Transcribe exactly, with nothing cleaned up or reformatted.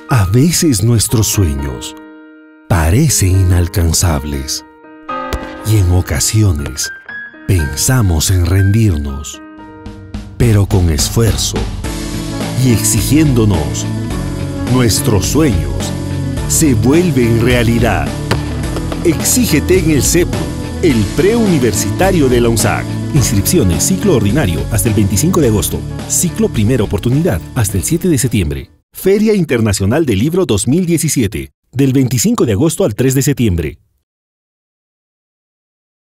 A veces nuestros sueños parecen inalcanzables y en ocasiones pensamos en rendirnos, pero con esfuerzo y exigiéndonos, nuestros sueños se vuelven realidad. Exígete en el CEPRO, el preuniversitario de la UNSAC. Inscripciones ciclo ordinario hasta el veinticinco de agosto. Ciclo primera oportunidad hasta el siete de septiembre. Feria Internacional del Libro dos mil diecisiete, del veinticinco de agosto al tres de septiembre.